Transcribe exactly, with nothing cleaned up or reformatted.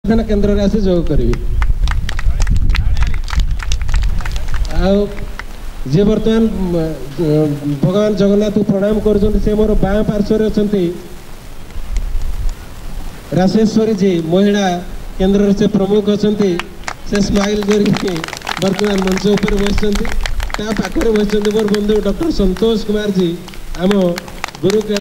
प्रार्थना केन्द्र में आसी जोग करी जे बर्तमान भगवान जगन्नाथ प्रणाम कर मोर बाँ पार्श्वर अच्छा राशेश्वरी जी महिला केन्द्र से प्रमुख अच्छा से स्माइल कर बर्तमान मंच उपर बस पाखे बस मोर बंधु डॉक्टर संतोष कुमार जी आम गुरु